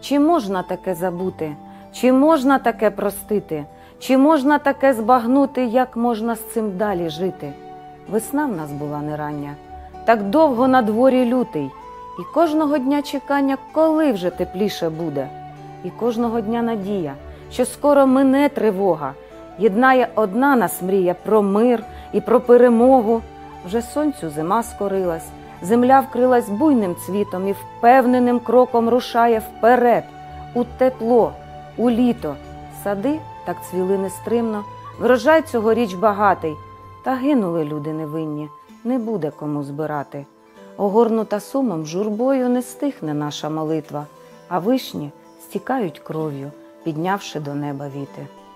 Чи можна таке забути? Чи можна таке простити? Чи можна таке збагнути, як можна з цим далі жити? Весна в нас була не рання, так довго на дворі лютий, і кожного дня чекання, коли вже тепліше буде. І кожного дня надія, що скоро мине тривога, єднає одна нас мрія про мир і про перемогу. Вже сонцю зима скорилась, земля вкрилась буйним цвітом і впевненим кроком рушає вперед, у тепло, у літо. Сади так цвіли нестримно, врожай цьогоріч багатий, та гинули люди невинні, не буде кому збирати. Огорнута сумом журбою не стихне наша молитва, а вишні стікають кров'ю, піднявши до неба віти.